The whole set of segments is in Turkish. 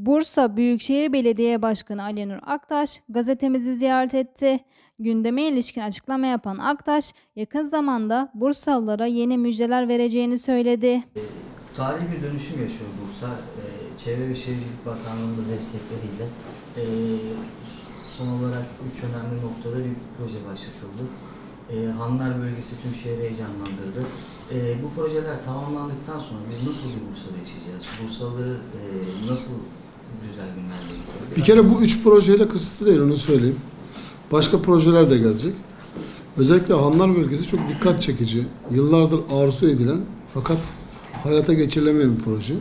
Bursa Büyükşehir Belediye Başkanı Ali Nur Aktaş gazetemizi ziyaret etti. Gündeme ilişkin açıklama yapan Aktaş, yakın zamanda Bursalılara yeni müjdeler vereceğini söyledi. Tarihi bir dönüşüm yaşıyor Bursa. Çevre ve Şehircilik Bakanlığı'nın da destekleriyle son olarak 3 önemli noktada bir proje başlatıldı. Hanlar bölgesi tüm şehri heyecanlandırdı. Bu projeler tamamlandıktan sonra biz nasıl bir Bursa'da yaşayacağız? Bursalıları nasıl güzel günlerle geçiyor? Bir kere bu 3 projeyle kısıtlı değil, onu söyleyeyim. Başka projeler de gelecek. Özellikle Hanlar bölgesi çok dikkat çekici, yıllardır arzu edilen fakat hayata geçirilemeyen bir proje.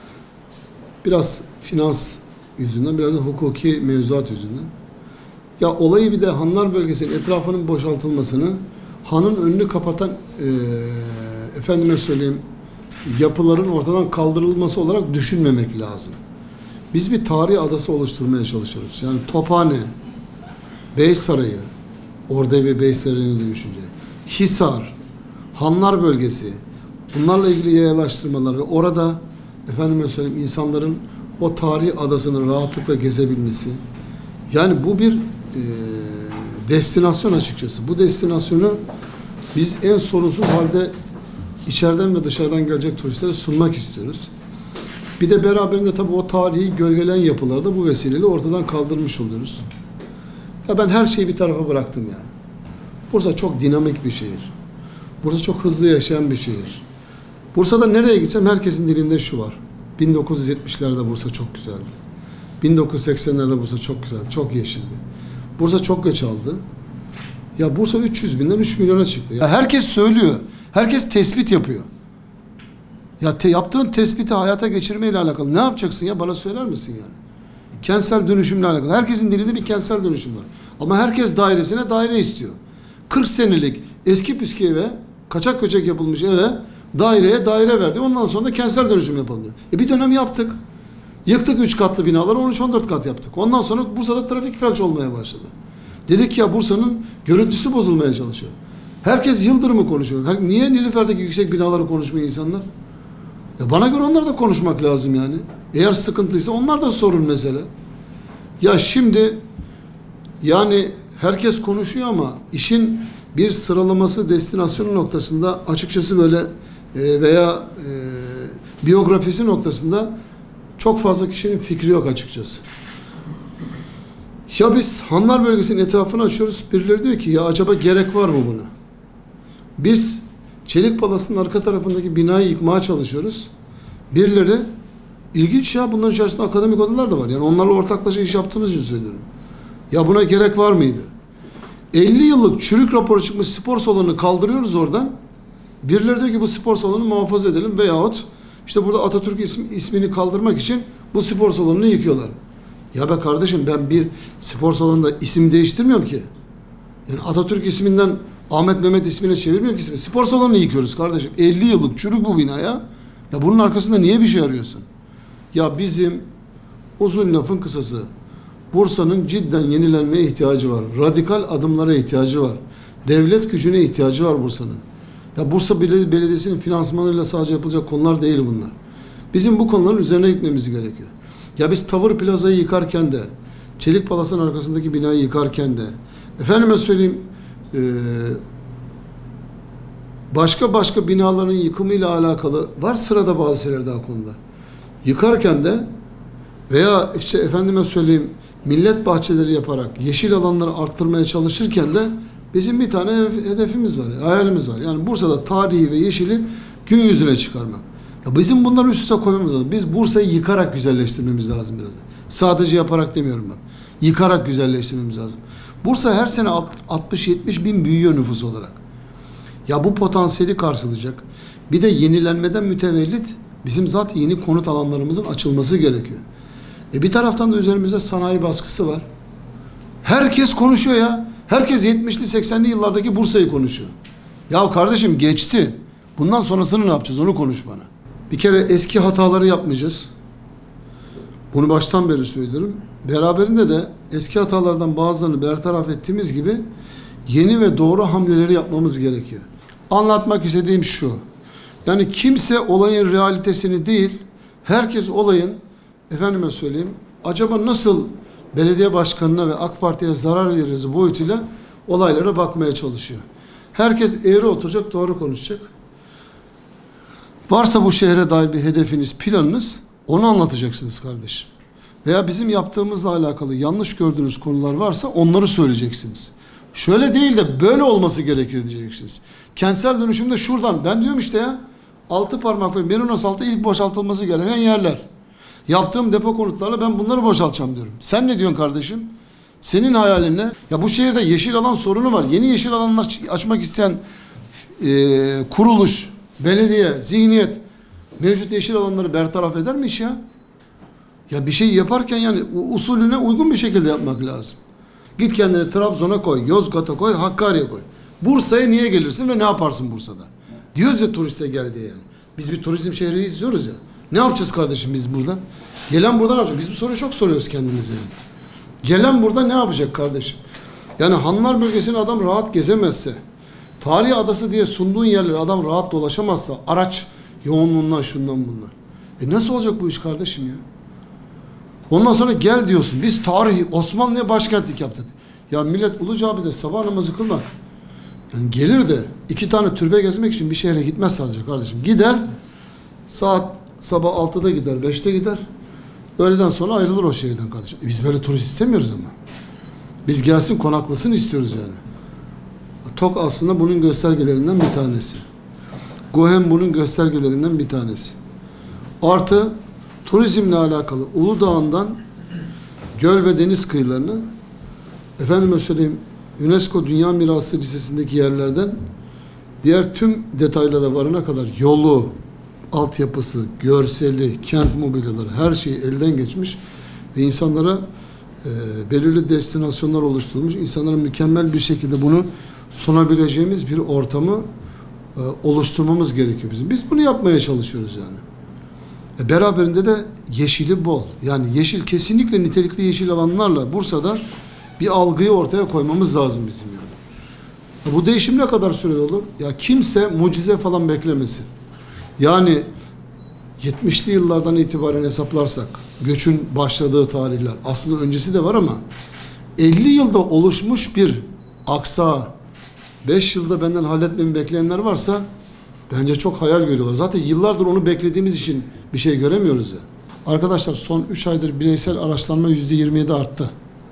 Biraz finans yüzünden, biraz da hukuki mevzuat yüzünden. Ya olayı bir de Hanlar bölgesinin etrafının boşaltılmasını, hanın önünü kapatan efendime söyleyeyim yapıların ortadan kaldırılması olarak düşünmemek lazım. Biz bir tarihi adası oluşturmaya çalışıyoruz. Yani Tophane, Beysaray'ı, Ordevi Beysaray'ını düşünce, Hisar, Hanlar bölgesi, bunlarla ilgili yayalaştırmalar ve orada efendime söyleyeyim insanların o tarihi adasını rahatlıkla gezebilmesi. Yani bu bir destinasyon açıkçası. Bu destinasyonu biz en sorunsuz halde içeriden ve dışarıdan gelecek turistlere sunmak istiyoruz. Bir de beraberinde tabii o tarihi gölgeleyen yapıları da bu vesileyle ortadan kaldırmış oluyoruz. Ya ben her şeyi bir tarafa bıraktım ya. Bursa çok dinamik bir şehir. Bursa çok hızlı yaşayan bir şehir. Bursa'da nereye gitsem herkesin dilinde şu var. 1970'lerde Bursa çok güzeldi. 1980'lerde Bursa çok güzeldi, çok yeşildi. Bursa çok göç aldı. Ya Bursa 300 binden 3 milyona çıktı. Ya herkes söylüyor, herkes tespit yapıyor. Ya yaptığın tespiti hayata geçirmeyle alakalı ne yapacaksın ya, bana söyler misin yani? Kentsel dönüşümle alakalı. Herkesin dilinde bir kentsel dönüşüm var. Ama herkes dairesine daire istiyor. 40 senelik eski püskü eve, kaçak göçek yapılmış eve daireye daire verdi. Ondan sonra da kentsel dönüşüm yapalım diyor. Bir dönem yaptık. Yıktık 3 katlı binaları, 13-14 kat yaptık. Ondan sonra Bursa'da trafik felç olmaya başladı. Dedik ya Bursa'nın görüntüsü bozulmaya çalışıyor. Herkes Yıldırım'ı konuşuyor. Niye Nilüfer'deki yüksek binaları konuşmuyor insanlar? Ya bana göre onları da konuşmak lazım yani. Eğer sıkıntıysa onlar da sorun mesele. Ya şimdi yani herkes konuşuyor ama işin bir sıralaması, destinasyonu noktasında açıkçası böyle veya biyografisi noktasında çok fazla kişinin fikri yok açıkçası. Ya biz Hanlar bölgesinin etrafını açıyoruz. Birileri diyor ki ya acaba gerek var mı buna? Biz Çelik Palas'ın arka tarafındaki binayı yıkmaya çalışıyoruz. Birileri ilginç ya, bunların içerisinde akademik odalar da var. Yani onlarla ortaklaşa iş yaptığımız için söylüyorum. Ya buna gerek var mıydı? 50 yıllık çürük raporu çıkmış spor salonunu kaldırıyoruz oradan. Birileri diyor ki bu spor salonunu muhafaza edelim veyahut işte burada Atatürk ismini kaldırmak için bu spor salonunu yıkıyorlar. Ya be kardeşim, ben bir spor salonunda isim değiştirmiyorum ki. Yani Atatürk isminden Ahmet Mehmet ismine çevirmiyorum ki. Spor salonunu yıkıyoruz kardeşim. 50 yıllık çürük bu bina ya. Ya bunun arkasında niye bir şey arıyorsun? Ya bizim uzun lafın kısası, Bursa'nın cidden yenilenmeye ihtiyacı var. Radikal adımlara ihtiyacı var. Devlet gücüne ihtiyacı var Bursa'nın. Ya Bursa Belediyesi'nin finansmanıyla sadece yapılacak konular değil bunlar. Bizim bu konuların üzerine gitmemiz gerekiyor. Ya biz Tavır Plaza'yı yıkarken de, Çelik Palas'ın arkasındaki binayı yıkarken de, efendime söyleyeyim, başka binaların yıkımıyla alakalı var sırada bazı şeyler daha konular. Yıkarken de veya işte efendime söyleyeyim millet bahçeleri yaparak yeşil alanları arttırmaya çalışırken de bizim bir tane hedefimiz var, hayalimiz var. Yani Bursa'da tarihi ve yeşili gün yüzüne çıkarmak. Ya bizim bunları üst üste koymamız lazım. Biz Bursa'yı yıkarak güzelleştirmemiz lazım biraz da. Sadece yaparak demiyorum bak. Yıkarak güzelleştirmemiz lazım. Bursa her sene 60-70 bin büyüyor nüfus olarak. Ya bu potansiyeli karşılayacak. Bir de yenilenmeden mütevellit bizim zaten yeni konut alanlarımızın açılması gerekiyor. Bir taraftan da üzerimizde sanayi baskısı var. Herkes konuşuyor ya. Herkes 70'li 80'li yıllardaki Bursa'yı konuşuyor. Ya kardeşim geçti. Bundan sonrasını ne yapacağız? Onu konuş bana. Bir kere eski hataları yapmayacağız. Bunu baştan beri söylüyorum. Beraberinde de eski hatalardan bazılarını bertaraf ettiğimiz gibi yeni ve doğru hamleleri yapmamız gerekiyor. Anlatmak istediğim şu. Yani kimse olayın realitesini değil, herkes olayın efendime söyleyeyim, acaba nasıl belediye başkanına ve AK Parti'ye zarar veririz boyutuyla olaylara bakmaya çalışıyor. Herkes eğri oturacak, doğru konuşacak. Varsa bu şehre dair bir hedefiniz, planınız, onu anlatacaksınız kardeşim. Veya bizim yaptığımızla alakalı yanlış gördüğünüz konular varsa onları söyleyeceksiniz. Şöyle değil de böyle olması gerekir diyeceksiniz. Kentsel dönüşümde şuradan, ben diyorum işte ya, altı parmak ve Merinos altı ilk boşaltılması gereken yerler. Yaptığım depo konutlarla ben bunları boşaltacağım diyorum. Sen ne diyorsun kardeşim? Senin hayalin ne? Ya bu şehirde yeşil alan sorunu var. Yeni yeşil alanlar açmak isteyen kuruluş, belediye, zihniyet mevcut yeşil alanları bertaraf eder mi hiç ya? Ya bir şey yaparken yani usulüne uygun bir şekilde yapmak lazım. Git kendini Trabzon'a koy, Yozgat'a koy, Hakkari'ye koy. Bursa'ya niye gelirsin ve ne yaparsın Bursa'da? Diyoruz ya turiste gel diye yani. Biz bir turizm şehri izliyoruz ya. Ne yapacağız kardeşim biz burada? Gelen burada ne yapacak? Biz bu soruyu çok soruyoruz kendimize yani. Gelen burada ne yapacak kardeşim? Yani Hanlar bölgesini adam rahat gezemezse, tarihi adası diye sunduğun yerlere adam rahat dolaşamazsa, araç yoğunluğundan şundan bundan. Nasıl olacak bu iş kardeşim ya? Ondan sonra gel diyorsun. Biz tarihi Osmanlı'ya başkentlik yaptık. Ya millet Ulucami'de sabah namazı kılmak. Yani gelir de 2 tane türbe gezmek için bir şehre gitmez sadece kardeşim. Gider saat sabah 6'da gider, 5'te gider. Öğleden sonra ayrılır o şehirden kardeşim. Biz böyle turist istemiyoruz ama. Biz gelsin konaklasın istiyoruz yani. TOK aslında bunun göstergelerinden bir tanesi. GOHEM bunun göstergelerinden bir tanesi. Artı turizmle alakalı Uludağ'ından göl ve deniz kıyılarını, efendime söyleyeyim, UNESCO Dünya Mirası listesindeki yerlerden diğer tüm detaylara varana kadar yolu, altyapısı, görseli, kent mobilyaları her şey elden geçmiş ve insanlara belirli destinasyonlar oluşturulmuş. İnsanlara mükemmel bir şekilde bunu sunabileceğimiz bir ortamı oluşturmamız gerekiyor bizim. Biz bunu yapmaya çalışıyoruz yani. Beraberinde de yeşili bol. Yani yeşil, kesinlikle nitelikli yeşil alanlarla Bursa'da bir algıyı ortaya koymamız lazım bizim yani. Bu değişim ne kadar sürede olur? Ya kimse mucize falan beklemesin. Yani 70'li yıllardan itibaren hesaplarsak göçün başladığı tarihler, aslında öncesi de var ama 50 yılda oluşmuş bir aksa 5 yılda benden halletmemi bekleyenler varsa bence çok hayal görüyorlar. Zaten yıllardır onu beklediğimiz için bir şey göremiyoruz ya. Arkadaşlar son 3 aydır bireysel araçlanma %27 arttı.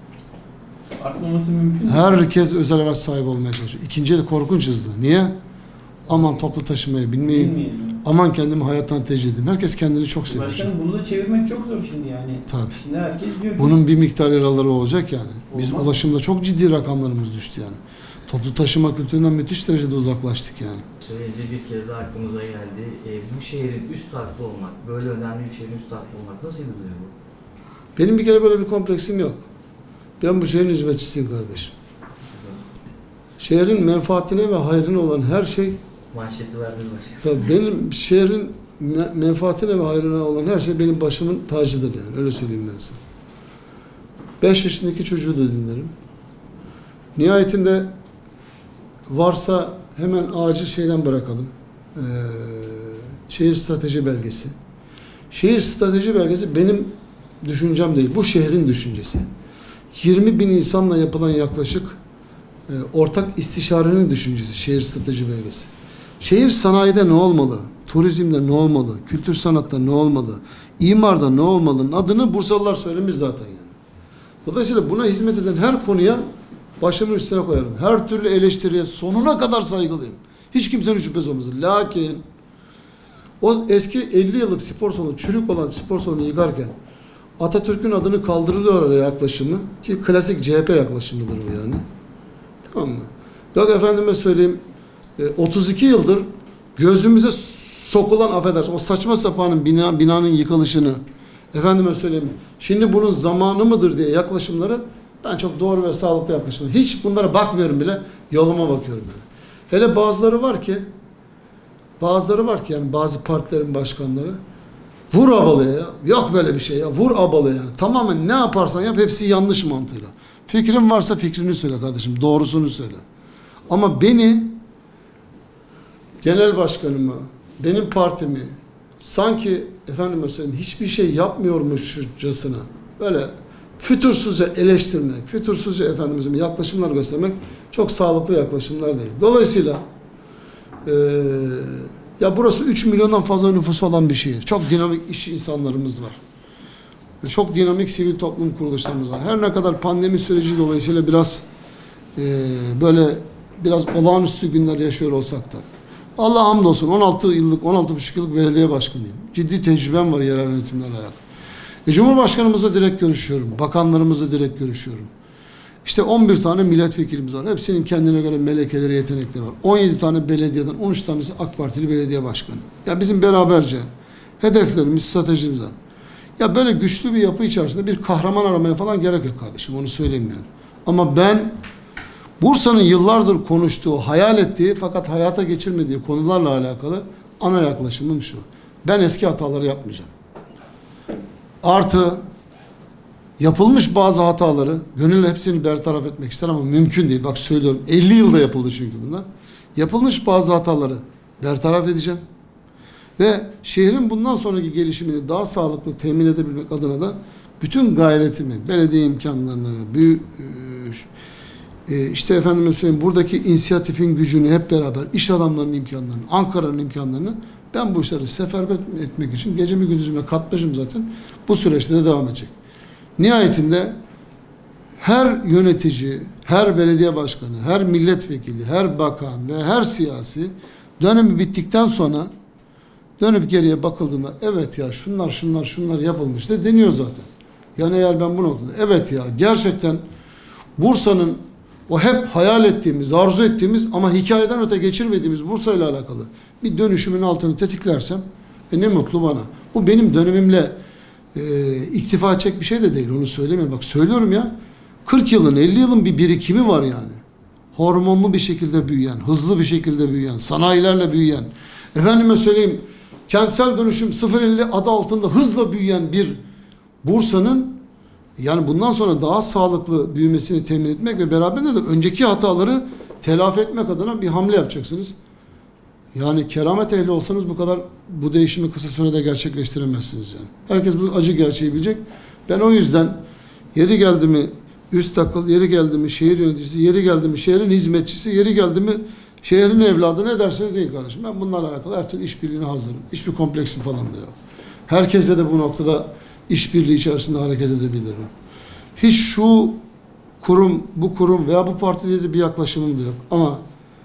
Artmaması mümkün mü? Herkes özel araç sahibi olmaya çalışıyor. İkinci el korkunç hızlı. Niye? Aman toplu taşımaya binmeyeyim. Aman kendimi hayattan tecrid edeyim. Herkes kendini çok seviyor. Başkanım bunu da çevirmek çok zor şimdi yani. Tabii. Şimdi herkes diyor ki... Bunun bir miktar yaraları olacak yani. Biz Olmaz. ulaşımda çok ciddi rakamlarımız düştü yani. Toplu taşıma kültüründen müthiş derecede uzaklaştık yani. Söyleyince bir kez daha aklımıza geldi. Bu şehrin üst harfli olmak, böyle önemli bir şehrin üst harfli olmak nasıl bir duygu? Benim bir kere böyle bir kompleksim yok. Ben bu şehrin hizmetçisiyim kardeşim. Şehrin menfaatine ve hayrına olan her şey, Manşeti verdiniz başkanım. tabii benim şehrin menfaatine ve hayrına olan her şey benim başımın tacıdır yani. Öyle söyleyeyim ben sana. 5 yaşındaki çocuğu da dinlerim. Nihayetinde varsa hemen acil şeyden bırakalım. Şehir strateji belgesi. Şehir strateji belgesi benim düşüncem değil. Bu şehrin düşüncesi. 20 bin insanla yapılan yaklaşık ortak istişarenin düşüncesi. Şehir strateji belgesi. Şehir sanayide ne olmalı? Turizmde ne olmalı? Kültür sanatta ne olmalı? İmarda ne olmalı'nın adını Bursalılar söylemiş zaten yani. Dolayısıyla buna hizmet eden her konuya başımın üstüne koyarım. Her türlü eleştiriye sonuna kadar saygılıyım. Hiç kimsenin şüphesi olmasın. Lakin o eski 50 yıllık spor salonu, çürük olan spor salonu yıkarken Atatürk'ün adını kaldırılıyor oraya yaklaşımı ki klasik CHP yaklaşımıdır bu yani. Tamam mı? Yok efendime söyleyeyim 32 yıldır gözümüze sokulan, affedersin, o saçma sapanın binanın yıkılışını, efendime söyleyeyim şimdi bunun zamanı mıdır diye yaklaşımları ben çok doğru ve sağlıklı yaklaşımım. Hiç bunlara bakmıyorum bile, yoluma bakıyorum yani. Hele bazıları var ki yani bazı partilerin başkanları vur abalıya ya. Yok böyle bir şey ya. Vur abalıya yani. Tamamen ne yaparsan yap hepsi yanlış mantığıyla. Fikrin varsa fikrini söyle kardeşim. Doğrusunu söyle. Ama beni, genel başkanımı, benim partimi, sanki efendim söyleyeyim hiçbir şey yapmıyormuşçasına böyle fütursuzca eleştirmek, fütursuzca efendimizin yaklaşımlar göstermek çok sağlıklı yaklaşımlar değil. Dolayısıyla ya burası 3 milyondan fazla nüfusu olan bir şehir. Çok dinamik iş insanlarımız var. Çok dinamik sivil toplum kuruluşlarımız var. Her ne kadar pandemi süreci dolayısıyla biraz biraz olağanüstü günler yaşıyor olsak da Allah'a hamdolsun 16,5 yıllık belediye başkanıyım. Ciddi tecrübem var yerel yönetimlerle alakalı. Cumhurbaşkanımızla direkt görüşüyorum. Bakanlarımızla direkt görüşüyorum. İşte 11 tane milletvekilimiz var. Hepsinin kendine göre melekeleri, yetenekleri var. 17 tane belediyeden 13 tanesi AK Partili belediye başkanı. Ya bizim beraberce hedeflerimiz, stratejimiz var. Ya böyle güçlü bir yapı içerisinde bir kahraman aramaya falan gerek yok kardeşim. Onu söyleyeyim yani. Ama ben Bursa'nın yıllardır konuştuğu, hayal ettiği fakat hayata geçirmediği konularla alakalı ana yaklaşımım şu. Ben eski hataları yapmayacağım. Artı yapılmış bazı hataları gönülle hepsini bertaraf etmek ister ama mümkün değil. Bak söylüyorum 50 yılda yapıldı çünkü bunlar. Yapılmış bazı hataları bertaraf edeceğim. Ve şehrin bundan sonraki gelişimini daha sağlıklı temin edebilmek adına da bütün gayretimi, belediye imkanlarını, işte efendime söyleyeyim buradaki inisiyatifin gücünü hep beraber, iş adamlarının imkanlarını, Ankara'nın imkanlarını ben bu işleri seferber etmek için gecemi gündüzüme katmışım zaten. Bu süreçte de devam edecek. Nihayetinde her yönetici, her belediye başkanı, her milletvekili, her bakan ve her siyasi dönemi bittikten sonra dönüp geriye bakıldığında evet ya şunlar yapılmıştı deniyor zaten. Yani eğer ben bu noktada evet ya gerçekten Bursa'nın o hep hayal ettiğimiz, arzu ettiğimiz ama hikayeden öte geçirmediğimiz Bursa ile alakalı bir dönüşümün altını tetiklersem ne mutlu bana. Bu benim dönemimle iktifa edecek bir şey de değil. Onu söylemiyorum. Bak söylüyorum ya 40 yılın 50 yılın bir birikimi var yani. Hormonlu bir şekilde büyüyen, hızlı bir şekilde büyüyen, sanayilerle büyüyen, efendime söyleyeyim kentsel dönüşüm 0.50 adı altında hızla büyüyen bir Bursa'nın yani bundan sonra daha sağlıklı büyümesini temin etmek ve beraberinde de önceki hataları telafi etmek adına bir hamle yapacaksınız. Yani keramet ehli olsanız bu değişimi kısa sürede gerçekleştiremezsiniz yani. Herkes bu acı gerçeği bilecek. Ben o yüzden yeri geldi mi üst akıl, yeri geldi mi şehir yöneticisi, yeri geldi mi şehrin hizmetçisi, yeri geldi mi şehrin evladı ne derseniz deyin kardeşim. Ben bunlarla alakalı her türlü işbirliğine hazırım. Hiçbir kompleksim falan da yok. Herkesle de bu noktada işbirliği içerisinde hareket edebilirim. Hiç şu kurum, bu kurum veya bu parti diye de bir yaklaşımım da yok. Ama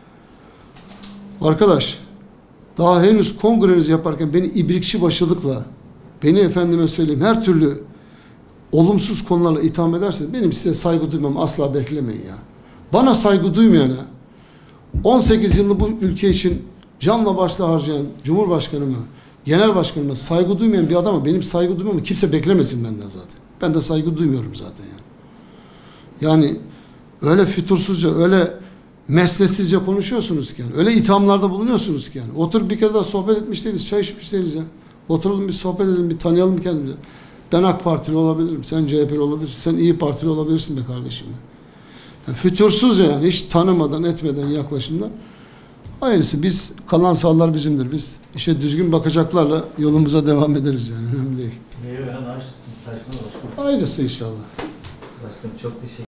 arkadaş daha henüz kongrenizi yaparken beni ibrikçi başılıkla, beni efendime söyleyeyim her türlü olumsuz konularla itham ederseniz benim size saygı duymam asla beklemeyin ya. Bana saygı duymayana 18 yılını bu ülke için canla başla harcayan Cumhurbaşkanıma, Genel Başkanıma saygı duymayan bir adama benim saygı duymamı kimse beklemesin benden zaten. Ben de saygı duymuyorum zaten yani. Yani öyle fütursuzca, öyle mesnetsizce konuşuyorsunuz ki yani. Öyle ithamlarda bulunuyorsunuz ki yani. Oturup bir kere daha sohbet etmiş değiliz, çay içmiş değiliz ya. Oturalım bir sohbet edelim, bir tanıyalım kendimizi. Ben AK Partili olabilirim, sen CHP'li olabilirsin, sen İYİ Partili olabilirsin be kardeşim. Yani fütursuzca yani hiç tanımadan etmeden yaklaşımlar. Aynısı biz kalan sahalar bizimdir. Biz işe düzgün bakacaklarla yolumuza devam ederiz yani. Önemli değil. Meyve veren ağaç taşına başkanım. Aynısı inşallah. Başkanım çok teşekkür